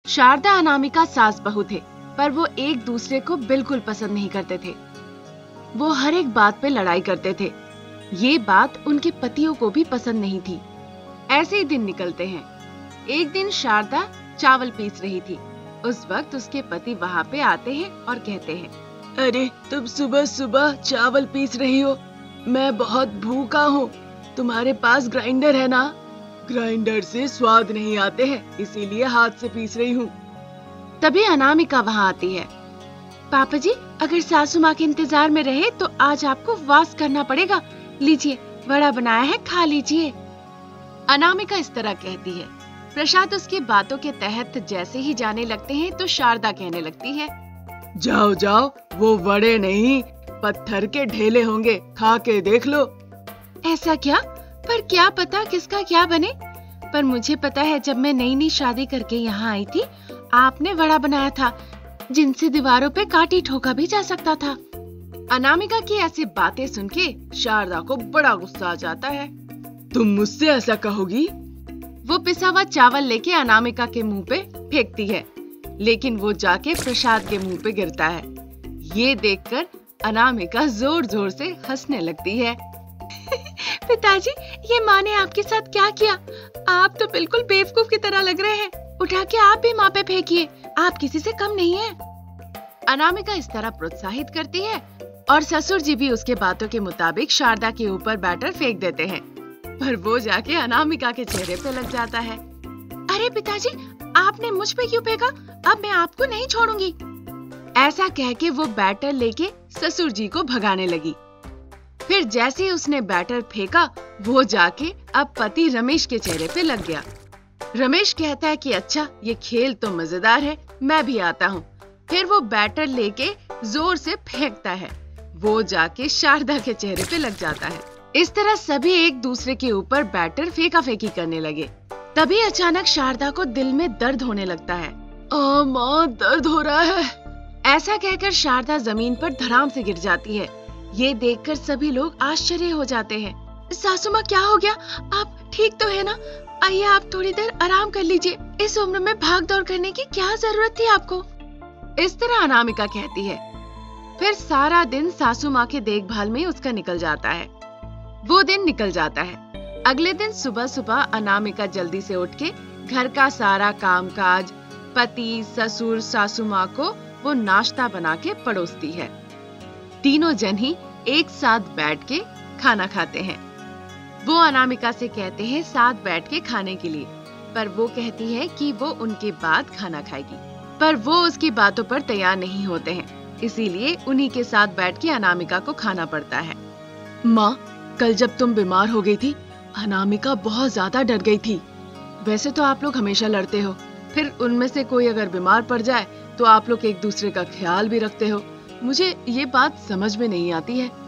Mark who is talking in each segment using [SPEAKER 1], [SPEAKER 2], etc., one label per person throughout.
[SPEAKER 1] शारदा अनामिका सास बहू थे, पर वो एक दूसरे को बिल्कुल पसंद नहीं करते थे। वो हर एक बात पे लड़ाई करते थे। ये बात उनके पतियों को भी पसंद नहीं थी। ऐसे ही दिन निकलते हैं। एक दिन शारदा चावल पीस रही थी। उस वक्त उसके पति वहाँ पे आते हैं और कहते हैं,
[SPEAKER 2] अरे तुम सुबह सुबह चावल पीस रही हो, मैं बहुत भूखा हूँ। तुम्हारे पास ग्राइंडर है ना? ग्राइंडर से स्वाद नहीं आते हैं, इसीलिए हाथ से पीस रही हूँ।
[SPEAKER 1] तभी अनामिका वहाँ आती है। पापा जी, अगर सासू माँ के इंतजार में रहे तो आज आपको वास करना पड़ेगा। लीजिए, वड़ा बनाया है, खा लीजिए। अनामिका इस तरह कहती है। प्रसाद उसकी बातों के तहत जैसे ही जाने लगते हैं तो शारदा कहने लगती है,
[SPEAKER 2] जाओ जाओ, वो वड़े नहीं पत्थर के ढेले होंगे, खा के देख लो।
[SPEAKER 1] ऐसा क्या? पर क्या पता किसका क्या बने। पर मुझे पता है, जब मैं नई नई शादी करके यहाँ आई थी, आपने वड़ा बनाया था जिनसे दीवारों पे काटी ठोका भी जा सकता था। अनामिका की ऐसी बातें सुन के शारदा को बड़ा गुस्सा आ जाता है।
[SPEAKER 2] तुम मुझसे ऐसा कहोगी?
[SPEAKER 1] वो पिसा हुआ चावल लेके अनामिका के मुंह पे फेंकती है, लेकिन वो जाके प्रसाद के मुंह पे गिरता है। ये देखकर अनामिका जोर जोर से हंसने लगती है। पिताजी, ये माँ ने आपके साथ क्या किया? आप तो बिल्कुल बेवकूफ की तरह लग रहे हैं। उठा के आप भी माँ पे फेंकिए, आप किसी से कम नहीं है। अनामिका इस तरह प्रोत्साहित करती है और ससुर जी भी उसके बातों के मुताबिक शारदा के ऊपर बैटर फेंक देते हैं, पर वो जाके अनामिका के चेहरे पे लग जाता है। अरे पिताजी, आपने मुझ पे क्यों फेंका? अब मैं आपको नहीं छोड़ूंगी। ऐसा कह के वो बैटर लेके ससुर जी को भगाने लगी। फिर जैसे ही उसने बैटर फेंका, वो जाके अब पति रमेश के चेहरे पे लग गया। रमेश कहता है कि अच्छा, ये खेल तो मजेदार है, मैं भी आता हूँ। फिर वो बैटर लेके जोर से फेंकता है, वो जाके शारदा के चेहरे पे लग जाता है। इस तरह सभी एक दूसरे के ऊपर बैटर फेंका फेंकी करने लगे। तभी अचानक शारदा को दिल में दर्द होने लगता है।
[SPEAKER 2] माँ, दर्द हो रहा है।
[SPEAKER 1] ऐसा कहकर शारदा जमीन पर धड़ाम से गिर जाती है। ये देखकर सभी लोग आश्चर्य हो जाते हैं। सासू माँ, क्या हो गया? आप ठीक तो है ना? आइए, आप थोड़ी देर आराम कर लीजिए। इस उम्र में भाग दौड़ करने की क्या जरूरत थी आपको? इस तरह अनामिका कहती है। फिर सारा दिन सासू माँ के देखभाल में उसका निकल जाता है। वो दिन निकल जाता है। अगले दिन सुबह सुबह अनामिका जल्दी से उठ के घर का सारा कामकाज, पति, ससुर, सासू माँ को वो नाश्ता बना के परोसती है। तीनों जन ही एक साथ बैठ के खाना खाते हैं। वो अनामिका से कहते हैं साथ बैठ के खाने के लिए, पर वो कहती है कि वो उनके बाद खाना खाएगी, पर वो उसकी बातों पर तैयार नहीं होते हैं। इसीलिए उन्हीं के साथ बैठ के अनामिका को खाना पड़ता है।
[SPEAKER 2] माँ, कल जब तुम बीमार हो गई थी, अनामिका बहुत ज्यादा डर गई थी।
[SPEAKER 1] वैसे तो आप लोग हमेशा लड़ते हो, फिर उनमें से कोई अगर बीमार पड़ जाए तो आप लोग एक दूसरे का ख्याल भी रखते हो। मुझे ये बात समझ में नहीं आती है।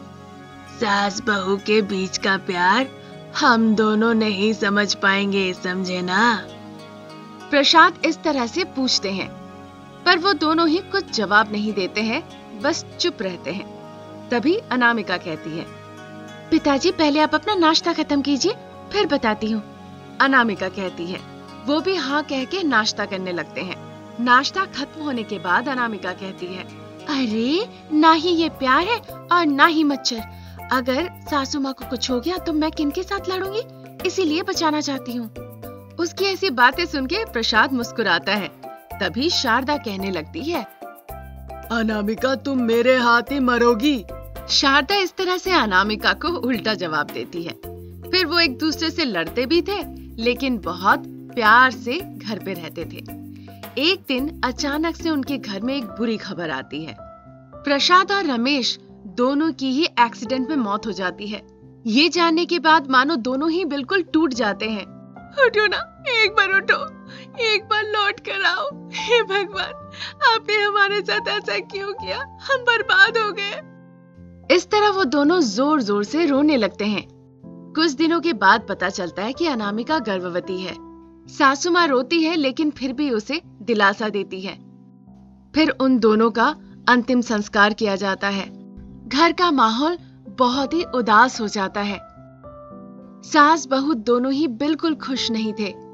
[SPEAKER 2] सास बहू के बीच का प्यार हम दोनों नहीं समझ पाएंगे, समझे ना?
[SPEAKER 1] प्रसाद इस तरह से पूछते हैं, पर वो दोनों ही कुछ जवाब नहीं देते हैं, बस चुप रहते हैं। तभी अनामिका कहती है, पिताजी, पहले आप अपना नाश्ता खत्म कीजिए, फिर बताती हूँ। अनामिका कहती है। वो भी हाँ कह के नाश्ता करने लगते हैं। नाश्ता खत्म होने के बाद अनामिका कहती है, अरे ना ही ये प्यार है और ना ही मच्छर। अगर सासू माँ को कुछ हो गया तो मैं किनके साथ लड़ूंगी, इसीलिए बचाना चाहती हूँ। उसकी ऐसी बातें सुन के प्रसाद मुस्कुराता है। तभी शारदा कहने लगती है,
[SPEAKER 2] अनामिका, तुम मेरे हाथ ही मरोगी।
[SPEAKER 1] शारदा इस तरह से अनामिका को उल्टा जवाब देती है। फिर वो एक दूसरे से लड़ते भी थे, लेकिन बहुत प्यार से घर पे रहते थे। एक दिन अचानक से उनके घर में एक बुरी खबर आती है। प्रसाद और रमेश दोनों की ही एक्सीडेंट में मौत हो जाती है। ये जानने के बाद मानो दोनों ही बिल्कुल टूट जाते हैं।
[SPEAKER 2] उठो ना, एक बार उठो, एक बार लौट कर आओ। हे भगवान, आपने हमारे साथ ऐसा क्यों किया? हम बर्बाद हो गए।
[SPEAKER 1] इस तरह वो दोनों जोर जोर से रोने लगते हैं। कुछ दिनों के बाद पता चलता है कि अनामिका गर्भवती है। सासू माँ रोती है, लेकिन फिर भी उसे दिलासा देती है। फिर उन दोनों का अंतिम संस्कार किया जाता है। घर का माहौल बहुत ही उदास हो जाता है। सास बहू दोनों ही बिल्कुल खुश नहीं थे।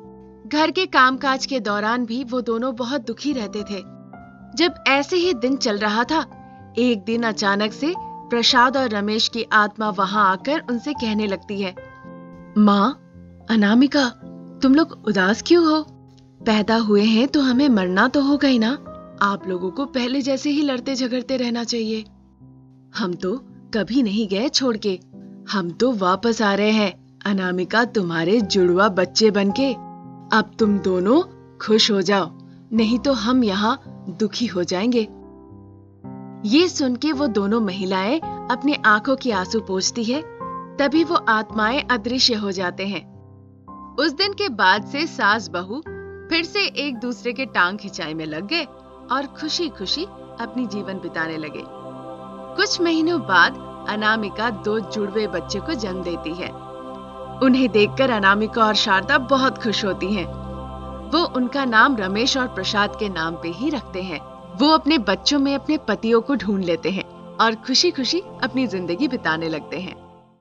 [SPEAKER 1] घर के कामकाज के दौरान भी वो दोनों बहुत दुखी रहते थे। जब ऐसे ही दिन चल रहा था, एक दिन अचानक से प्रसाद और रमेश की आत्मा वहां आकर उनसे कहने लगती है, माँ, अनामिका, तुम लोग उदास क्यों हो? पैदा हुए हैं तो हमें मरना तो होगा ही ना। आप लोगों को पहले जैसे ही लड़ते झगड़ते रहना चाहिए। हम तो कभी नहीं गए छोड़ के, हम तो वापस आ रहे हैं अनामिका, तुम्हारे जुड़वा बच्चे बनके। अब तुम दोनों खुश हो जाओ, नहीं तो हम यहाँ दुखी हो जाएंगे। ये सुन के वो दोनों महिलाएं अपनी आंखों की आंसू पोंछती है। तभी वो आत्माएं अदृश्य हो जाते हैं। उस दिन के बाद से सास बहू फिर से एक दूसरे के टांग खिंचाई में लग गए और खुशी खुशी अपनी जीवन बिताने लगे। कुछ महीनों बाद अनामिका 2 जुड़वे बच्चे को जन्म देती है। उन्हें देखकर अनामिका और शारदा बहुत खुश होती हैं। वो उनका नाम रमेश और प्रसाद के नाम पे ही रखते हैं। वो अपने बच्चों में अपने पतियों को ढूंढ लेते हैं और खुशी खुशी अपनी जिंदगी बिताने लगते हैं।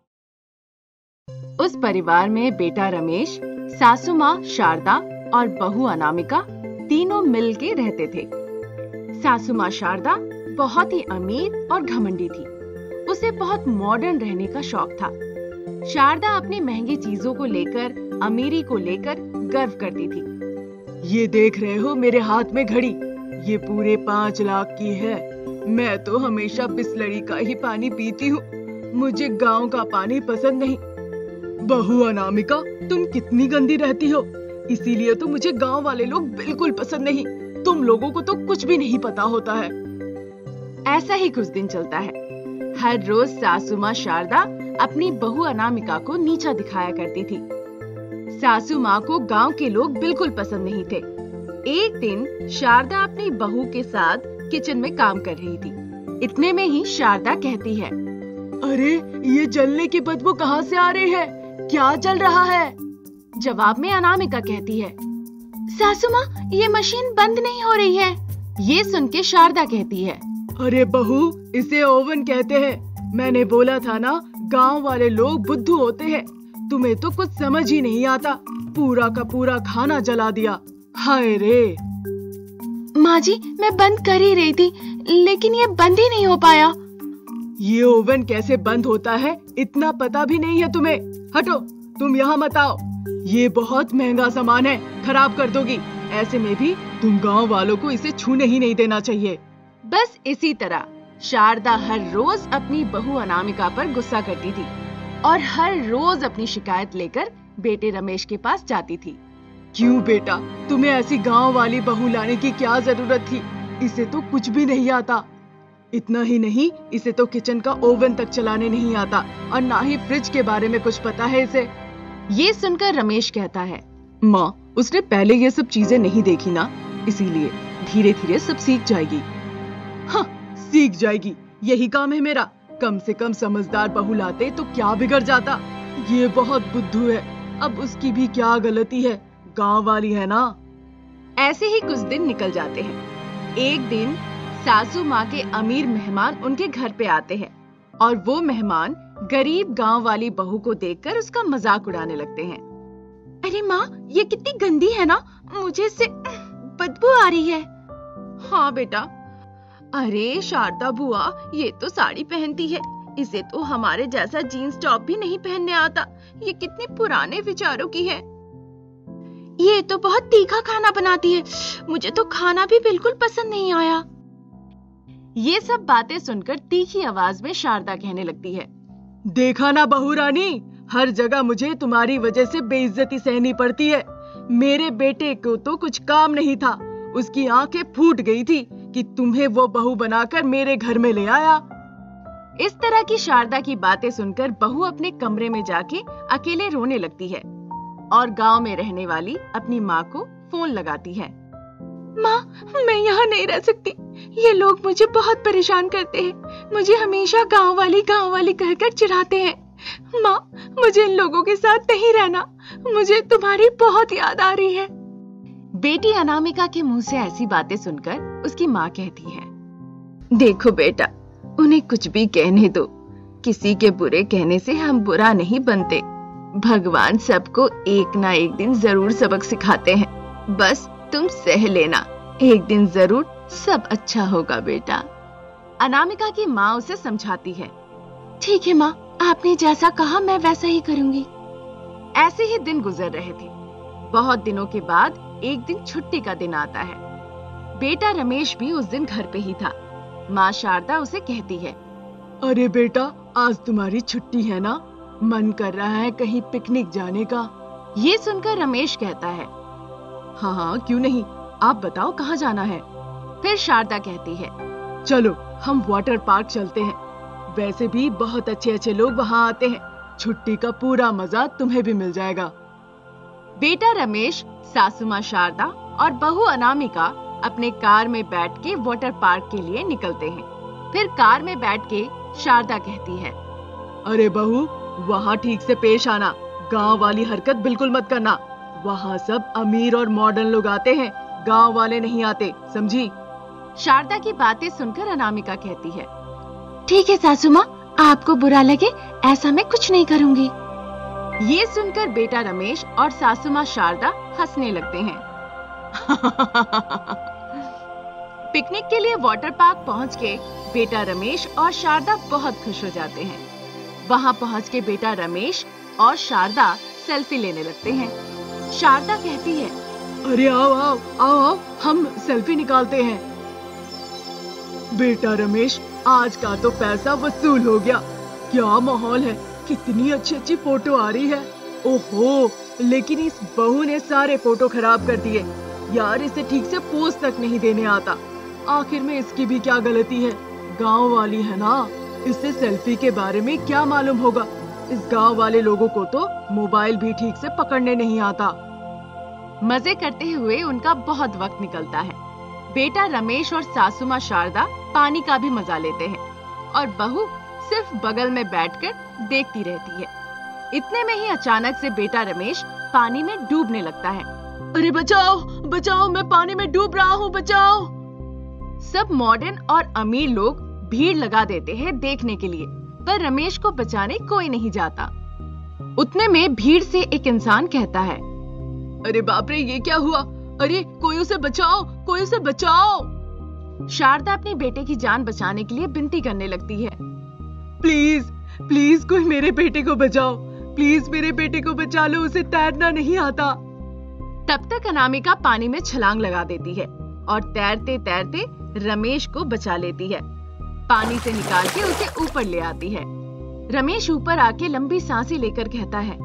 [SPEAKER 1] उस परिवार में बेटा रमेश, सासू माँ शारदा और बहू अनामिका तीनों मिलके रहते थे। सासू माँ शारदा बहुत ही अमीर और घमंडी थी। उसे बहुत मॉडर्न रहने का शौक था। शारदा अपनी महंगी चीजों को लेकर, अमीरी को लेकर गर्व करती थी।
[SPEAKER 2] ये देख रहे हो मेरे हाथ में घड़ी, ये पूरे 5 लाख की है। मैं तो हमेशा बिसलरी का ही पानी पीती हूँ, मुझे गांव का पानी पसंद नहीं। बहू अनामिका, तुम कितनी गंदी रहती हो, इसीलिए तो मुझे गांव वाले लोग बिल्कुल पसंद नहीं। तुम लोगों को तो कुछ भी नहीं पता होता है।
[SPEAKER 1] ऐसा ही कुछ दिन चलता है। हर रोज सासू माँ शारदा अपनी बहू अनामिका को नीचा दिखाया करती थी। सासू माँ को गांव के लोग बिल्कुल पसंद नहीं थे। एक दिन शारदा अपनी बहू के साथ किचन में काम कर रही थी। इतने में ही शारदा कहती है,
[SPEAKER 2] अरे ये जलने की बदबू कहाँ से आ रही है? क्या चल रहा है?
[SPEAKER 1] जवाब में अनामिका कहती है, सासू माँ, ये मशीन बंद नहीं हो रही है। ये सुन के शारदा कहती है,
[SPEAKER 2] अरे बहू, इसे ओवन कहते हैं। मैंने बोला था ना, गांव वाले लोग बुद्धू होते हैं। तुम्हें तो कुछ समझ ही नहीं आता, पूरा का पूरा खाना जला दिया। हाय रे।
[SPEAKER 1] माँ जी, मैं बंद कर ही रही थी, लेकिन ये बंद ही नहीं हो पाया।
[SPEAKER 2] ये ओवन कैसे बंद होता है इतना पता भी नहीं है तुम्हें। हटो, तुम यहाँ मत आओ, ये बहुत महंगा सामान है, खराब कर दोगी। ऐसे में भी तुम गांव वालों को इसे छूने ही नहीं देना चाहिए।
[SPEAKER 1] बस इसी तरह शारदा हर रोज अपनी बहू अनामिका पर गुस्सा करती थी और हर रोज अपनी शिकायत लेकर बेटे रमेश के पास जाती थी।
[SPEAKER 2] क्यों बेटा, तुम्हें ऐसी गांव वाली बहू लाने की क्या जरूरत थी? इसे तो कुछ भी नहीं आता। इतना ही नहीं, इसे तो किचन का ओवन तक चलाने नहीं आता और ना ही फ्रिज के बारे में कुछ पता है इसे।
[SPEAKER 1] ये सुनकर रमेश कहता है,
[SPEAKER 2] माँ, उसने पहले ये सब चीजें नहीं देखी ना, इसीलिए धीरे धीरे सब सीख जाएगी। हाँ, सीख जाएगी, यही काम है मेरा। कम से कम समझदार बहू लाते तो क्या बिगड़ जाता। ये बहुत बुद्धू है, अब उसकी भी क्या गलती है, गांव वाली है ना।
[SPEAKER 1] ऐसे ही कुछ दिन निकल जाते हैं। एक दिन सासू माँ के अमीर मेहमान उनके घर पे आते हैं और वो मेहमान गरीब गांव वाली बहू को देखकर उसका मजाक उड़ाने लगते हैं। अरे माँ, ये कितनी गंदी है ना, मुझे इससे बदबू आ रही है। हाँ बेटा। अरे शारदा बुआ, ये तो साड़ी पहनती है, इसे तो हमारे जैसा जीन्स टॉप भी नहीं पहनने आता। ये कितने पुराने विचारों की है। ये तो बहुत तीखा खाना बनाती है, मुझे तो खाना भी बिल्कुल पसंद नहीं आया। ये सब बातें सुनकर तीखी आवाज में शारदा कहने लगती है,
[SPEAKER 2] देखा ना बहू रानी, हर जगह मुझे तुम्हारी वजह से बेइज्जती सहनी पड़ती है। मेरे बेटे को तो कुछ काम नहीं था, उसकी आंखें फूट गई थी कि तुम्हें वो बहू बनाकर मेरे घर में ले आया।
[SPEAKER 1] इस तरह की शारदा की बातें सुनकर बहू अपने कमरे में जाके अकेले रोने लगती है और गांव में रहने वाली अपनी माँ को फोन लगाती है। माँ, मैं यहाँ नहीं रह सकती, ये लोग मुझे बहुत परेशान करते हैं, मुझे हमेशा गांव वाली कहकर चिढ़ाते हैं। माँ, मुझे इन लोगों के साथ नहीं रहना, मुझे तुम्हारी बहुत याद आ रही है। बेटी अनामिका के मुंह से ऐसी बातें सुनकर उसकी माँ कहती है, देखो बेटा, उन्हें कुछ भी कहने दो, किसी के बुरे कहने से हम बुरा नहीं बनते। भगवान सबको एक ना एक दिन जरूर सबक सिखाते हैं, बस तुम सह लेना, एक दिन जरूर सब अच्छा होगा बेटा। अनामिका की माँ उसे समझाती है। ठीक है माँ, आपने जैसा कहा मैं वैसा ही करूंगी। ऐसे ही दिन गुजर रहे थे। बहुत दिनों के बाद एक दिन छुट्टी का दिन आता है। बेटा रमेश भी उस दिन घर पे ही था। माँ शारदा उसे कहती है,
[SPEAKER 2] अरे बेटा, आज तुम्हारी छुट्टी है ना, मन कर रहा है कहीं पिकनिक जाने का।
[SPEAKER 1] ये सुनकर रमेश कहता है,
[SPEAKER 2] हाँ हाँ क्यों नहीं, आप बताओ कहाँ जाना है।
[SPEAKER 1] फिर शारदा कहती है,
[SPEAKER 2] चलो हम वाटर पार्क चलते हैं, वैसे भी बहुत अच्छे अच्छे लोग वहाँ आते हैं, छुट्टी का पूरा मजा तुम्हें भी मिल जाएगा।
[SPEAKER 1] बेटा रमेश, सासू माँ शारदा और बहू अनामिका अपने कार में बैठ के वाटर पार्क के लिए निकलते हैं। फिर कार में बैठ के शारदा कहती है,
[SPEAKER 2] अरे बहू, वहाँ ठीक से पेश आना, गांव वाली हरकत बिल्कुल मत करना, वहाँ सब अमीर और मॉडर्न लोग आते हैं, गांव वाले नहीं आते, समझी।
[SPEAKER 1] शारदा की बातें सुनकर अनामिका कहती है, ठीक है सासू माँ, आपको बुरा लगे ऐसा मैं कुछ नहीं करूँगी। ये सुनकर बेटा रमेश और सासू माँ शारदा हंसने लगते हैं। पिकनिक के लिए वाटर पार्क पहुँच के बेटा रमेश और शारदा बहुत खुश हो जाते हैं। वहाँ पहुँच के बेटा रमेश और शारदा सेल्फी लेने लगते हैं। शारदा कहती है,
[SPEAKER 2] अरे आओ आओ आओ आओ, हम सेल्फी निकालते हैं। बेटा रमेश, आज का तो पैसा वसूल हो गया, क्या माहौल है, कितनी अच्छी अच्छी फोटो आ रही है। ओहो, लेकिन इस बहू ने सारे फोटो खराब कर दिए यार, इसे ठीक से पोज तक नहीं देने आता। आखिर में इसकी भी क्या गलती है, गांव वाली है ना, इससे सेल्फी के बारे में क्या मालूम होगा। इस गांव वाले लोगों को तो मोबाइल भी ठीक से पकड़ने नहीं आता।
[SPEAKER 1] मजे करते हुए उनका बहुत वक्त निकलता है। बेटा रमेश और सासू माँ शारदा पानी का भी मजा लेते हैं और बहू सिर्फ बगल में बैठकर देखती रहती है। इतने में ही अचानक से बेटा रमेश पानी में डूबने लगता है।
[SPEAKER 2] अरे बचाओ बचाओ, मैं पानी में डूब रहा हूँ, बचाओ।
[SPEAKER 1] सब मॉडर्न और अमीर लोग भीड़ लगा देते हैं देखने के लिए, पर रमेश को बचाने कोई नहीं जाता। उतने में भीड़ से एक इंसान कहता है,
[SPEAKER 2] अरे बाप रे, ये क्या हुआ, अरे कोई उसे बचाओ, कोई उसे बचाओ।
[SPEAKER 1] शारदा अपने बेटे की जान बचाने के लिए विनती करने लगती है,
[SPEAKER 2] प्लीज प्लीज कोई मेरे बेटे को बचाओ, प्लीज मेरे बेटे को बचा लो, उसे तैरना नहीं आता।
[SPEAKER 1] तब तक अनामिका पानी में छलांग लगा देती है और तैरते तैरते रमेश को बचा लेती है। पानी से निकाल के उसे ऊपर ले आती है। रमेश ऊपर आके लंबी सांसें लेकर कहता है,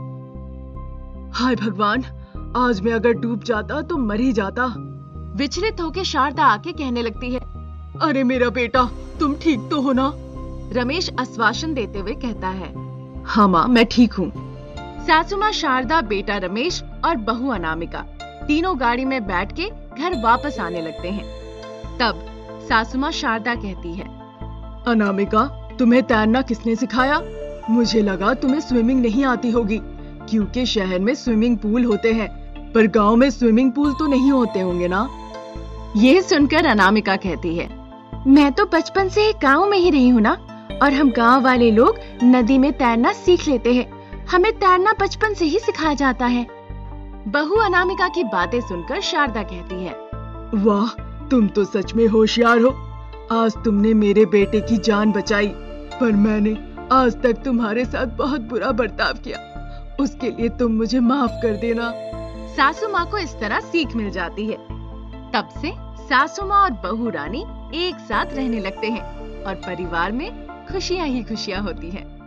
[SPEAKER 2] हाय भगवान, आज मैं अगर डूब जाता तो मर ही जाता।
[SPEAKER 1] विचलित होकर शारदा आके कहने लगती है,
[SPEAKER 2] अरे मेरा बेटा, तुम ठीक तो हो ना।
[SPEAKER 1] रमेश आश्वासन देते हुए कहता है,
[SPEAKER 2] हाँ माँ, मैं ठीक हूँ।
[SPEAKER 1] सासू माँ शारदा, बेटा रमेश और बहू अनामिका तीनों गाड़ी में बैठ के घर वापस आने लगते हैं। तब सासू माँ शारदा कहती है,
[SPEAKER 2] अनामिका, तुम्हें तैरना किसने सिखाया? मुझे लगा तुम्हें स्विमिंग नहीं आती होगी, क्योंकि शहर में स्विमिंग पूल होते हैं, पर गांव में स्विमिंग पूल तो नहीं होते होंगे ना।
[SPEAKER 1] यह सुनकर अनामिका कहती है, मैं तो बचपन से गांव में ही रही हूँ ना, और हम गांव वाले लोग नदी में तैरना सीख लेते हैं, हमें तैरना बचपन से ही सिखाया जाता है। बहू अनामिका की बातें सुनकर शारदा कहती है,
[SPEAKER 2] वाह, तुम तो सच में होशियार हो, आज तुमने मेरे बेटे की जान बचाई, पर मैंने आज तक तुम्हारे साथ बहुत बुरा बर्ताव किया, उसके लिए तुम मुझे माफ कर देना।
[SPEAKER 1] सासू माँ को इस तरह सीख मिल जाती है। तब से सासू माँ और बहू रानी एक साथ रहने लगते हैं और परिवार में खुशियाँ ही खुशियाँ होती हैं।